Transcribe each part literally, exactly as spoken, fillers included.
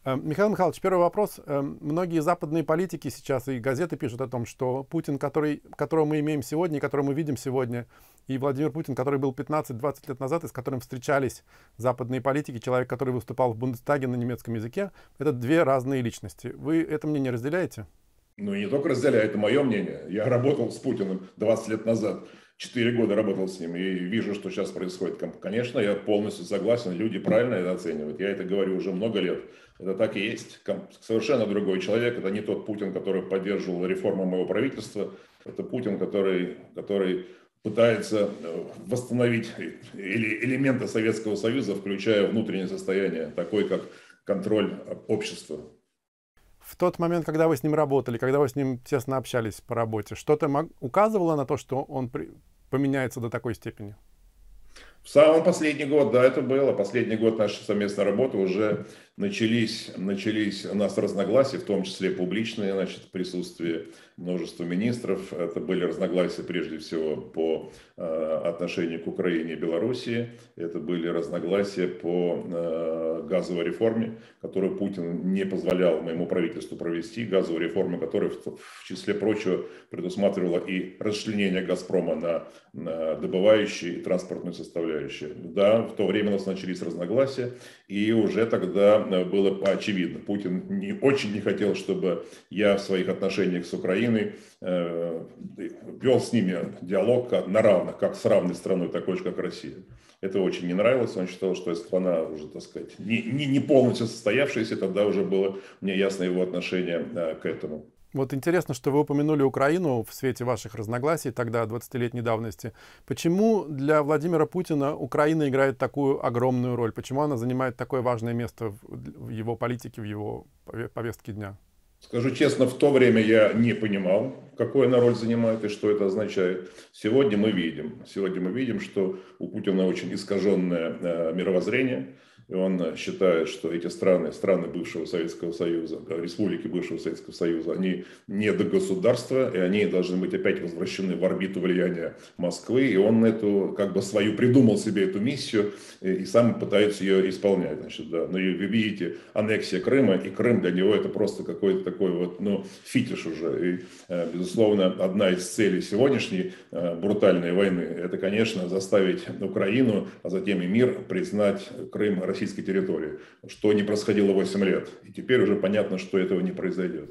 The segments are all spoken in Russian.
Э, Михаил Михайлович, первый вопрос. Э, Многие западные политики сейчас и газеты пишут о том, что Путин, который, которого мы имеем сегодня, и которого мы видим сегодня, и Владимир Путин, который был пятнадцать-двадцать лет назад, и с которым встречались западные политики, человек, который выступал в Бундестаге на немецком языке, это две разные личности. Вы это мнение разделяете? Ну и не только разделяю, это мое мнение. Я работал с Путиным двадцать лет назад, четыре года работал с ним, и вижу, что сейчас происходит. Конечно, я полностью согласен, люди правильно это оценивают. Я это говорю уже много лет. Это так и есть. Совершенно другой человек. Это не тот Путин, который поддерживал реформу моего правительства. Это Путин, который, который пытается восстановить элементы Советского Союза, включая внутреннее состояние, такой как контроль общества. В тот момент, когда вы с ним работали, когда вы с ним тесно общались по работе, что-то указывало на то, что он при... поменяется до такой степени? В самый последний год, да, это было. Последний год нашей совместной работы уже начались, начались у нас разногласия, в том числе публичные, значит, в присутствии множества министров. Это были разногласия прежде всего по э, отношению к Украине и Белоруссии. Это были разногласия по э, газовой реформе, которую Путин не позволял моему правительству провести. Газовую реформу, которая в, в числе прочего предусматривала и расчленение «Газпрома» на, на добывающие и транспортную составляющую. Да, в то время у нас начались разногласия, и уже тогда было очевидно. Путин не, очень не хотел, чтобы я в своих отношениях с Украиной э, вел с ними диалог на равных, как с равной страной, такой же, как Россия. Это очень не нравилось. Он считал, что страна уже, так сказать, не, не, не полностью состоявшаяся. Тогда уже было мне ясно его отношение э, к этому. Вот интересно, что вы упомянули Украину в свете ваших разногласий тогда, двадцатилетней давности. Почему для Владимира Путина Украина играет такую огромную роль? Почему она занимает такое важное место в его политике, в его повестке дня? Скажу честно, в то время я не понимал, какую она роль занимает и что это означает. Сегодня мы видим, сегодня мы видим, что у Путина очень искаженное э, мировоззрение. И он считает, что эти страны, страны бывшего Советского Союза, республики бывшего Советского Союза, они не до государства, и они должны быть опять возвращены в орбиту влияния Москвы. И он эту, как бы свою, придумал себе эту миссию и, и сам пытается ее исполнять. Значит, да. Но и вы видите, аннексия Крыма, и Крым для него это просто какой-то такой вот, ну, фетиш уже. И, безусловно, одна из целей сегодняшней брутальной войны, это, конечно, заставить Украину, а затем и мир признать Крым российской территории, что не происходило восемь лет. И теперь уже понятно, что этого не произойдет.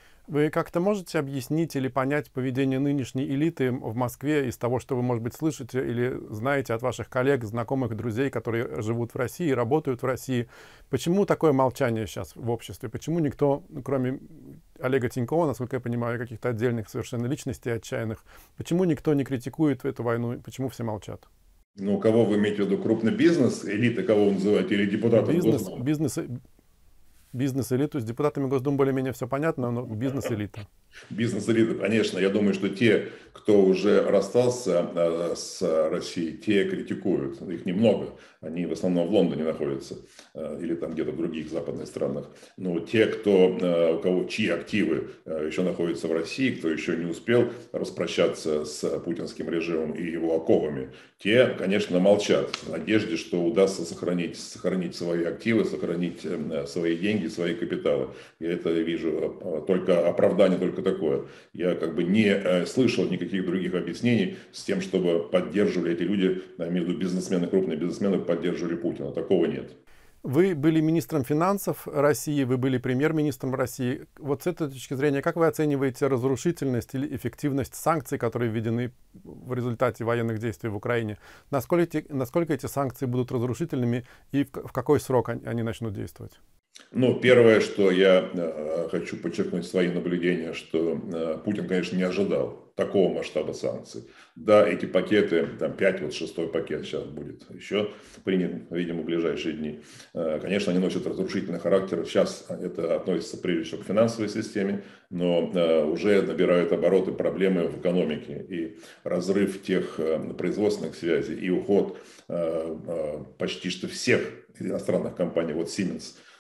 Вы как-то можете объяснить или понять поведение нынешней элиты в Москве из того, что вы, может быть, слышите или знаете от ваших коллег, знакомых, друзей, которые живут в России, работают в России? Почему такое молчание сейчас в обществе? Почему никто, кроме Олега Тинькова, насколько я понимаю, каких-то отдельных совершенно личностей отчаянных, почему никто не критикует эту войну? Почему все молчат? Ну, кого вы имеете в виду? Крупный бизнес, элита, кого вы называете, или депутатов Бизнес, Госдумы? бизнес, бизнес-элиту. С депутатами Госдумы более-менее все понятно, но бизнес-элита. Бизнес-элита, конечно. Я думаю, что те, кто уже расстался э, с Россией, те критикуют. Их немного. Они в основном в Лондоне находятся э, или там где-то в других западных странах. Но те, кто, э, у кого, чьи активы э, еще находятся в России, кто еще не успел распрощаться с путинским режимом и его оковами, те, конечно, молчат в надежде, что удастся сохранить, сохранить свои активы, сохранить э, свои деньги, свои капиталы. Я это вижу э, только оправдание, только такое. Я как бы не э, слышал никаких других объяснений с тем, чтобы поддерживали эти люди, я имею в виду бизнесмены, крупные бизнесмены, поддерживали Путина. Такого нет. Вы были министром финансов России, вы были премьер-министром России. Вот с этой точки зрения, как вы оцениваете разрушительность или эффективность санкций, которые введены в результате военных действий в Украине? Насколько эти, насколько эти санкции будут разрушительными и в, в какой срок они, они начнут действовать? Ну, первое, что я э, хочу подчеркнуть свои наблюдения, что э, Путин, конечно, не ожидал такого масштаба санкций. Да, эти пакеты, там пять, вот шестой пакет сейчас будет еще принят, видимо, в ближайшие дни. Э, конечно, они носят разрушительный характер. Сейчас это относится прежде всего к финансовой системе, но э, уже набирают обороты проблемы в экономике. И разрыв тех э, производственных связей, и уход э, э, почти что всех иностранных компаний, вот Siemens,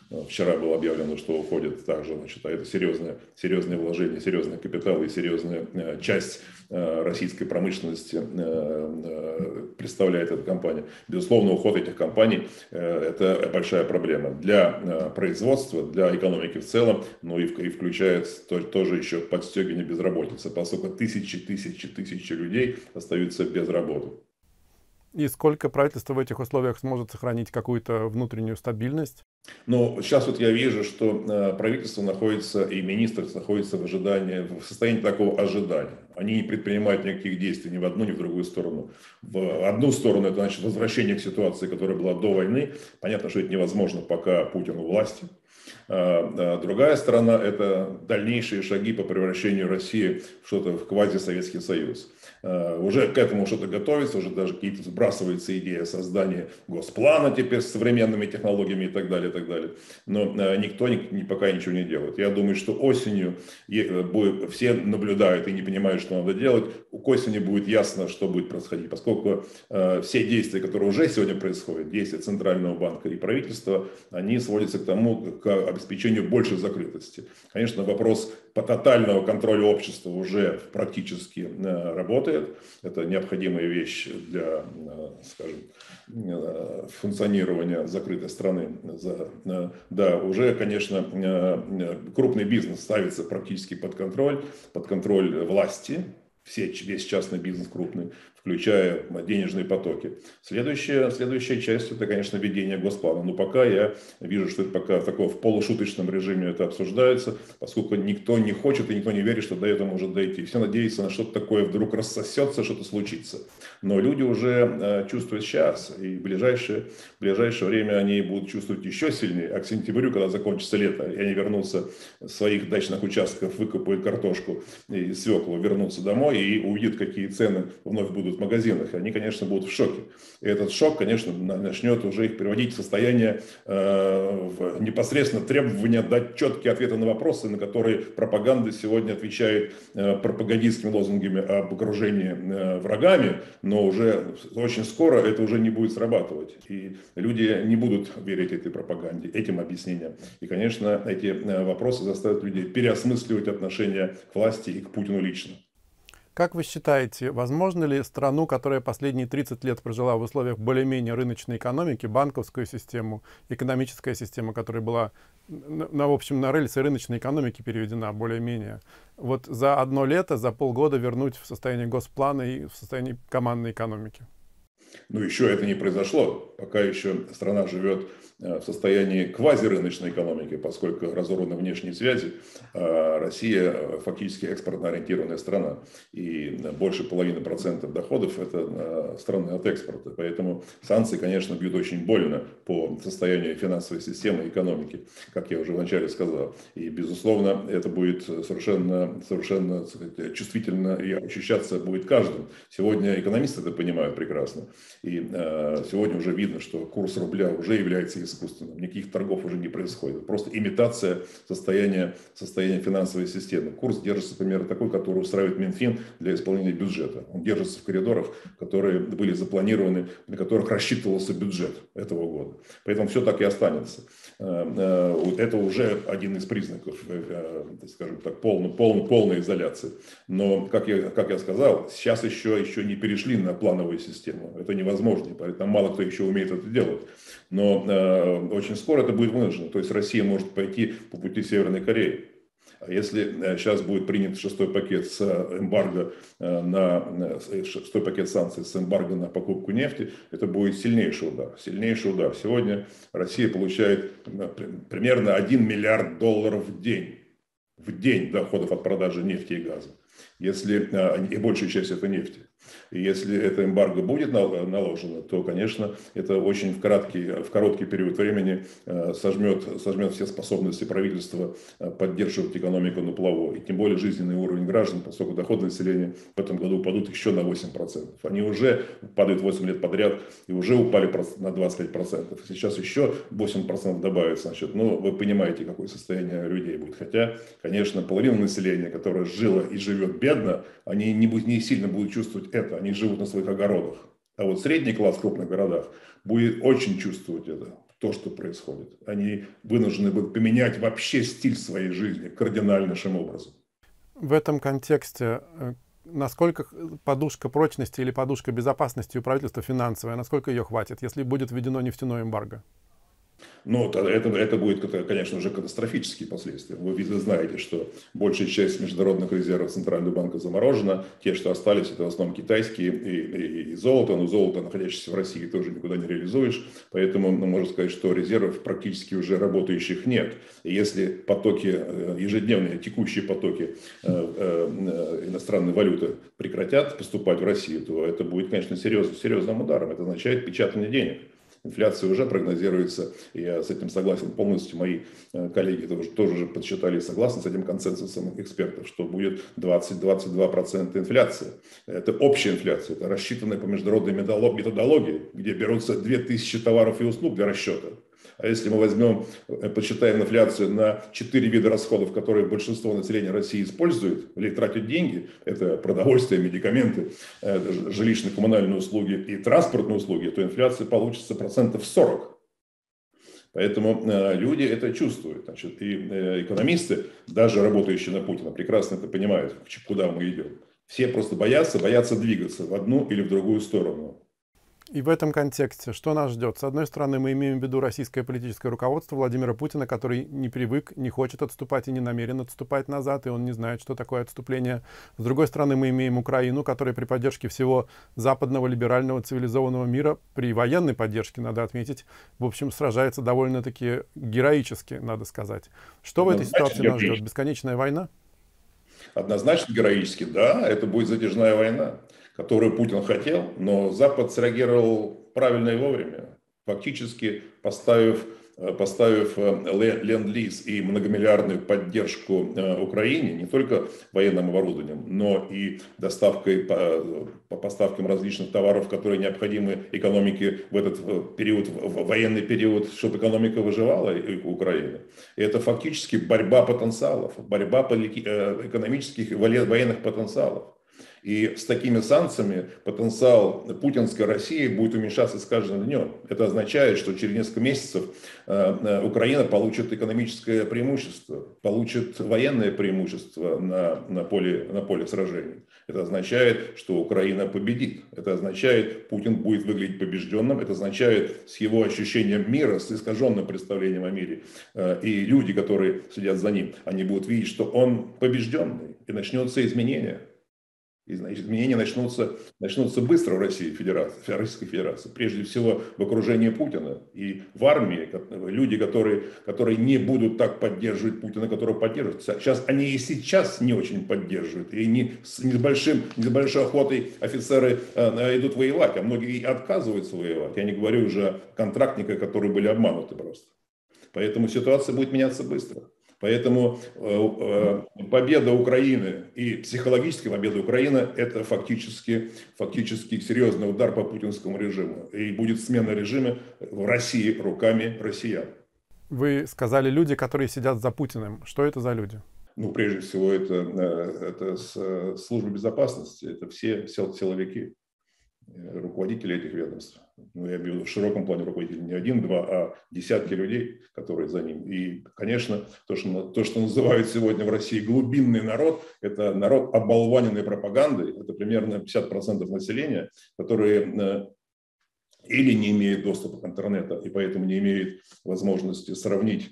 Вчера было объявлено, что уходит также, значит, а это серьезное, серьезное вложение, серьезный капитал и серьезная часть российской промышленности представляет эта компания. Безусловно, уход этих компаний – это большая проблема для производства, для экономики в целом, но и включает тоже еще подстегивание безработицы, поскольку тысячи, тысячи, тысячи людей остаются без работы. И сколько правительство в этих условиях сможет сохранить какую-то внутреннюю стабильность? Ну, сейчас вот я вижу, что э, правительство находится и министр находится в ожидании, в состоянии такого ожидания. Они не предпринимают никаких действий ни в одну, ни в другую сторону. В одну сторону это значит возвращение к ситуации, которая была до войны. Понятно, что это невозможно, пока Путин у власти. А другая сторона – это дальнейшие шаги по превращению России в что-то, в квазисоветский Союз. Уже к этому что-то готовится, уже даже какие-то сбрасывается идея создания госплана теперь с современными технологиями и так далее, и так далее. Но никто ни, пока ничего не делает. Я думаю, что осенью будет, все наблюдают и не понимают, что надо делать. К осени будет ясно, что будет происходить, поскольку все действия, которые уже сегодня происходят, действия Центрального банка и правительства, они сводятся к тому, к обеспечению большей закрытости. Конечно, вопрос по тотального контроля общества уже практически работает. Это необходимая вещь для, скажем, функционирования закрытой страны. Да, уже, конечно, крупный бизнес ставится практически под контроль, под контроль власти. Все, весь частный бизнес крупный, включая денежные потоки. Следующая, следующая часть – это, конечно, введение госплана. Но пока я вижу, что это пока такого в полушуточном режиме это обсуждается, поскольку никто не хочет и никто не верит, что до этого может дойти. Все надеются на что-то такое вдруг рассосется, что-то случится. Но люди уже чувствуют сейчас, и в ближайшее, в ближайшее время они будут чувствовать еще сильнее. А к сентябрю, когда закончится лето, и они вернутся с своих дачных участков, выкопают картошку и свеклу, вернутся домой и увидят, какие цены вновь будут в магазинах. Они, конечно, будут в шоке. И этот шок, конечно, начнет уже их приводить в состояние э, в непосредственно требования дать четкие ответы на вопросы, на которые пропаганда сегодня отвечает э, пропагандистскими лозунгами об окружении э, врагами, но уже очень скоро это уже не будет срабатывать. И люди не будут верить этой пропаганде, этим объяснениям. И, конечно, эти э, вопросы заставят людей переосмысливать отношение к власти и к Путину лично. Как вы считаете, возможно ли страну, которая последние тридцать лет прожила в условиях более-менее рыночной экономики, банковскую систему, экономическая система, которая была, на, в общем, на рельсы рыночной экономики переведена более-менее, вот за одно лето, за полгода вернуть в состояние госплана и в состояние командной экономики? Но еще это не произошло. Пока еще страна живет в состоянии квазирыночной экономики, поскольку разорваны внешние связи. Россия фактически экспортно-ориентированная страна. И больше половины процентов доходов – это страны от экспорта. Поэтому санкции, конечно, бьют очень больно по состоянию финансовой системы и экономики, как я уже вначале сказал. И, безусловно, это будет совершенно, совершенно сказать, чувствительно и ощущаться будет каждым. Сегодня экономисты это понимают прекрасно. И э, сегодня уже видно, что курс рубля уже является искусственным. Никаких торгов уже не происходит. Просто имитация состояния, состояния финансовой системы. Курс держится примерно такой, который устраивает Минфин для исполнения бюджета. Он держится в коридорах, которые были запланированы, на которых рассчитывался бюджет этого года. Поэтому все так и останется. Э, э, это уже один из признаков, э, э, скажем так, полной, полной, полной изоляции. Но, как я, как я сказал, сейчас еще, еще не перешли на плановую систему. Это невозможно, поэтому мало кто еще умеет это делать. Но э, очень скоро это будет вынуждено. То есть Россия может пойти по пути Северной Кореи. А если сейчас будет принят шестой пакет с эмбарго на шестой пакет санкций с эмбарго на покупку нефти, это будет сильнейший удар. Сильнейший удар. Сегодня Россия получает примерно один миллиард долларов в день. В день доходов от продажи нефти и газа. Если, и большая часть это нефти. И если это эмбарго будет наложено, то, конечно, это очень в краткий, в короткий период времени сожмет, сожмет все способности правительства поддерживать экономику на плаву. И тем более жизненный уровень граждан, поскольку доходы населения в этом году упадут еще на восемь процентов. Они уже падают восемь лет подряд и уже упали на двадцать пять процентов. Сейчас еще восемь процентов добавится. Значит, ну, вы понимаете, какое состояние людей будет. Хотя, конечно, половина населения, которая жила и живет бедно, они не, будут, не сильно будут чувствовать это. Они живут на своих огородах. А вот средний класс в крупных городах будет очень чувствовать это. то, что происходит. Они вынуждены будут поменять вообще стиль своей жизни кардинальнейшим образом. В этом контексте, э, насколько подушка прочности или подушка безопасности у правительства финансовая, насколько ее хватит, если будет введено нефтяное эмбарго? Но это, это будет, конечно, уже катастрофические последствия. Вы, вы знаете, что большая часть международных резервов Центрального банка заморожена. Те, что остались, это в основном китайские и, и, и золото. Но золото, находящееся в России, тоже никуда не реализуешь. Поэтому ну, можно сказать, что резервов практически уже работающих нет. И если потоки, ежедневные текущие потоки иностранной валюты прекратят поступать в Россию, то это будет, конечно, серьезным, серьезным ударом. Это означает печатание денег. Инфляция уже прогнозируется, и я с этим согласен полностью, мои коллеги тоже, тоже подсчитали и согласны с этим консенсусом экспертов, что будет двадцать-двадцать два процента инфляции. Это общая инфляция, это рассчитанная по международной методологии, где берутся две тысячи товаров и услуг для расчета. А если мы возьмем, посчитаем инфляцию на четыре вида расходов, которые большинство населения России использует или тратит деньги, это продовольствие, медикаменты, жилищно-коммунальные услуги и транспортные услуги, то инфляция получится процентов сорок. Поэтому э, люди это чувствуют. Значит, и э, экономисты, даже работающие на Путина, прекрасно это понимают, куда мы идем. Все просто боятся, боятся двигаться в одну или в другую сторону. И в этом контексте что нас ждет? С одной стороны, мы имеем в виду российское политическое руководство Владимира Путина, который не привык, не хочет отступать и не намерен отступать назад, и он не знает, что такое отступление. С другой стороны, мы имеем Украину, которая при поддержке всего западного, либерального, цивилизованного мира, при военной поддержке, надо отметить, в общем, сражается довольно-таки героически, надо сказать. Что в этой ситуации нас ждет? Бесконечная война? Однозначно героически, да, это будет затяжная война, которую Путин хотел, но Запад среагировал правильно и вовремя, фактически поставив, поставив ленд-лиз и многомиллиардную поддержку Украине не только военным оборудованием, но и доставкой по, по поставкам различных товаров, которые необходимы экономике в этот период, в военный период, чтобы экономика выживала у Украины. И это фактически борьба потенциалов, борьба экономических и военных потенциалов. И с такими санкциями потенциал путинской России будет уменьшаться с каждым днем. Это означает, что через несколько месяцев Украина получит экономическое преимущество, получит военное преимущество на, на, поле, на поле сражений. Это означает, что Украина победит. Это означает, Путин будет выглядеть побежденным. Это означает, с его ощущением мира, с искаженным представлением о мире, и люди, которые сидят за ним, они будут видеть, что он побежденный, и начнется изменение. И, значит, изменения начнутся, начнутся быстро в России, Федерации, в Российской Федерации. Прежде всего в окружении Путина и в армии. Люди, которые, которые не будут так поддерживать Путина, которого поддерживают. Сейчас, они и сейчас не очень поддерживают. И не с, не с, большим, не с большой охотой офицеры э, идут воевать. А многие отказываются воевать. Я не говорю уже о контрактниках, которые были обмануты просто. Поэтому ситуация будет меняться быстро. Поэтому э, э, победа Украины и психологическая победа Украины – это фактически, фактически серьезный удар по путинскому режиму. И будет смена режима в России руками россиян. Вы сказали люди, которые сидят за Путиным. Что это за люди? Ну, прежде всего, это, это служба безопасности, это все силовики, руководители этих ведомств. Ну, я имею в виду в широком плане руководителей не один-два, а десятки людей, которые за ним. И, конечно, то что, то, что называют сегодня в России глубинный народ, это народ, оболваненный пропагандой. Это примерно пятьдесят процентов населения, которые или не имеют доступа к интернету, и поэтому не имеют возможности сравнить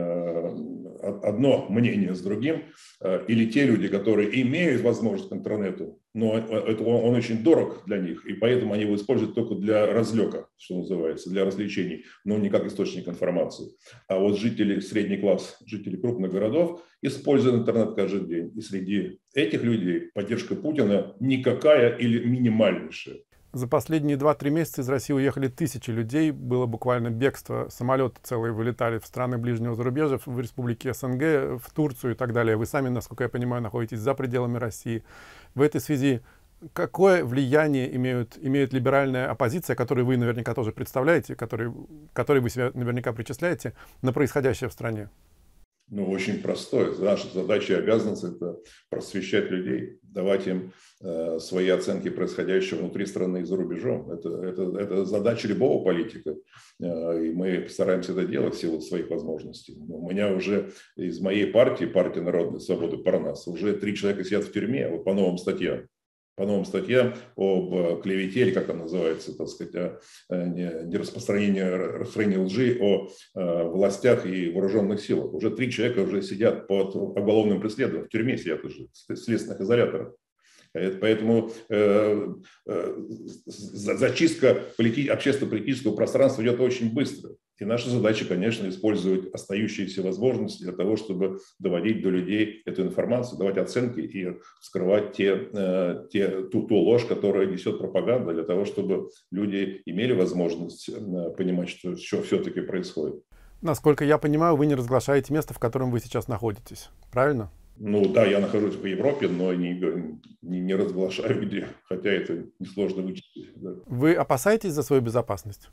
одно мнение с другим, или те люди, которые имеют возможность к интернету, но это, он очень дорог для них, и поэтому они его используют только для разлета, что называется, для развлечений, но не как источник информации. А вот жители, средний класс, жители крупных городов используют интернет каждый день. И среди этих людей поддержка Путина никакая или минимальнейшая. За последние два-три месяца из России уехали тысячи людей. Было буквально бегство. Самолеты целые вылетали в страны ближнего зарубежья, в республики СНГ, в Турцию и так далее. Вы сами, насколько я понимаю, находитесь за пределами России. В этой связи какое влияние имеют, имеет либеральная оппозиция, которую вы наверняка тоже представляете, которой, которой вы себя наверняка причисляете, на происходящее в стране? Ну, очень простой. Наша задача и обязанность – это просвещать людей, давать им э, свои оценки происходящего внутри страны и за рубежом. Это, это, это задача любого политика. Э, и мы стараемся это делать в силу своих возможностей. У меня уже из моей партии, партии Народной Свободы Парнас, уже три человека сидят в тюрьме вот по новым статьям. По новым статьям об клевете, или как там называется, так сказать, о нераспространении распространении лжи о властях и вооруженных силах. Уже три человека уже сидят под уголовным преследованием, в тюрьме сидят уже, в следственных изоляторах. Поэтому э, э, зачистка полити- общественно-политического пространства идет очень быстро. И наша задача, конечно, использовать остающиеся возможности для того, чтобы доводить до людей эту информацию, давать оценки и скрывать те, э, те, ту, ту ложь, которая несет пропаганда, для того, чтобы люди имели возможность э, понимать, что, что все-таки происходит. Насколько я понимаю, вы не разглашаете место, в котором вы сейчас находитесь. Правильно? Ну да, я нахожусь в Европе, но не, не, не разглашаю где, хотя это несложно вычислить. Да. Вы опасаетесь за свою безопасность?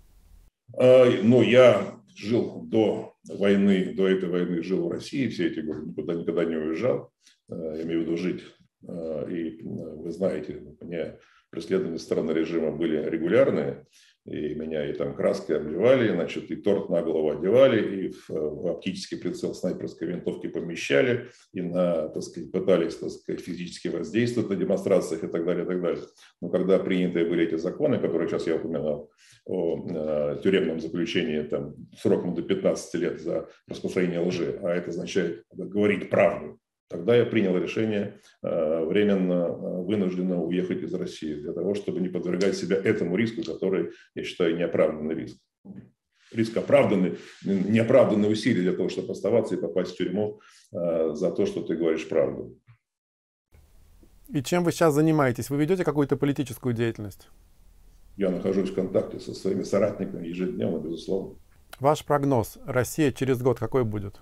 А, ну, я жил до войны, до этой войны жил в России все эти годы, никуда, никогда не уезжал, я имею в виду жить. И вы знаете, у меня преследования со стороны режима были регулярные. И меня и там краской обливали, значит, и торт на голову одевали, и в, в оптический прицел снайперской винтовки помещали, и на, так сказать, пытались, так сказать, физически воздействовать на демонстрациях и так далее, и так далее. Но когда приняты были эти законы, которые сейчас я упоминал, о э, тюремном заключении там, сроком до пятнадцати лет за распространение лжи, а это означает говорить правду, тогда я принял решение э, временно, э, вынужденно уехать из России для того, чтобы не подвергать себя этому риску, который, я считаю, неоправданный риск. Риск оправданный, неоправданные усилия для того, чтобы оставаться и попасть в тюрьму э, за то, что ты говоришь правду. И чем вы сейчас занимаетесь? Вы ведете какую-то политическую деятельность? Я нахожусь в контакте со своими соратниками ежедневно, безусловно. Ваш прогноз: Россия через год какой будет?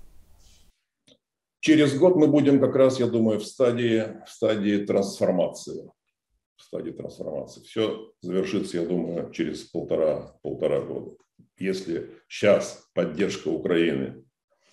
Через год мы будем как раз, я думаю, в стадии, в стадии трансформации. В стадии трансформации. Все завершится, я думаю, через полтора, полтора года. Если сейчас поддержка Украины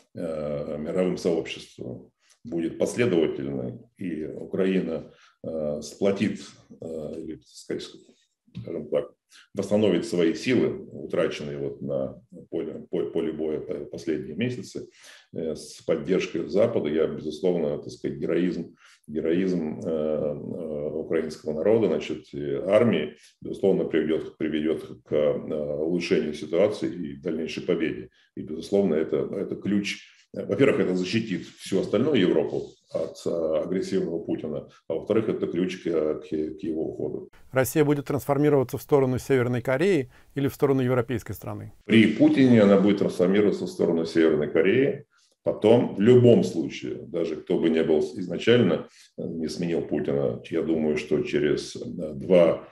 э, мировым сообществом будет последовательной, и Украина э, сплотит, э, или, сказать, скажем так, восстановит свои силы, утраченные вот на поле, поле боя последние месяцы, с поддержкой Запада, я, безусловно, так сказать, героизм, героизм э, украинского народа, значит, армии, безусловно, приведет, приведет к улучшению ситуации и дальнейшей победе. И, безусловно, это, это ключ. Во-первых, это защитит всю остальную Европу от агрессивного Путина, а во-вторых, это ключ к, к, к его уходу. Россия будет трансформироваться в сторону Северной Кореи или в сторону европейской страны? При Путине она будет трансформироваться в сторону Северной Кореи. Потом, в любом случае, даже кто бы не был изначально, не сменил Путина, я думаю, что через два,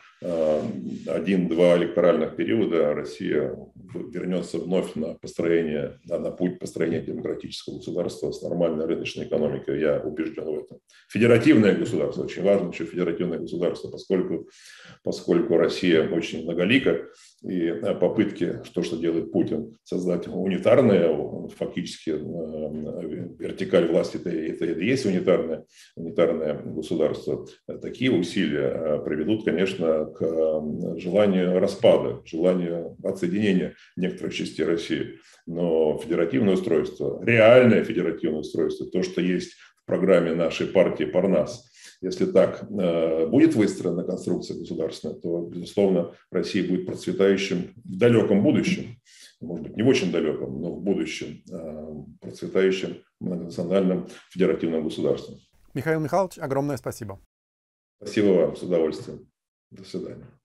один-два электоральных периода Россия вернется вновь на построение, на, на путь построения демократического государства с нормальной рыночной экономикой. Я убежден в этом. Федеративное государство, очень важно еще федеративное государство, поскольку, поскольку Россия очень многолика, и попытки, то, что делает Путин, создать унитарное, фактически вертикаль власти, это, это, это и есть унитарное, унитарное государство, такие усилия приведут, конечно, к желанию распада, желанию отсоединения некоторых частей России. Но федеративное устройство, реальное федеративное устройство, то, что есть в программе нашей партии Парнас, если так э, будет выстроена конструкция государственная, то, безусловно, Россия будет процветающим в далеком будущем, может быть, не в очень далеком, но в будущем э, процветающим многонациональным федеративным государством. Михаил Михайлович, огромное спасибо. Спасибо вам, с удовольствием. До свидания.